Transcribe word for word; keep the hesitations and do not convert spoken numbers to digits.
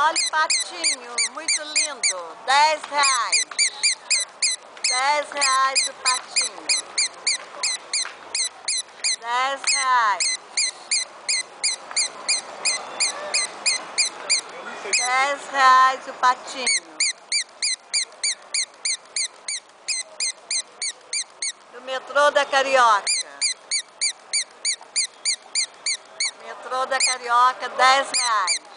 Olha o patinho, muito lindo. Dez reais. Dez reais o patinho. Dez reais. Dez reais o patinho. Do metrô da Carioca. Metrô da Carioca, dez reais.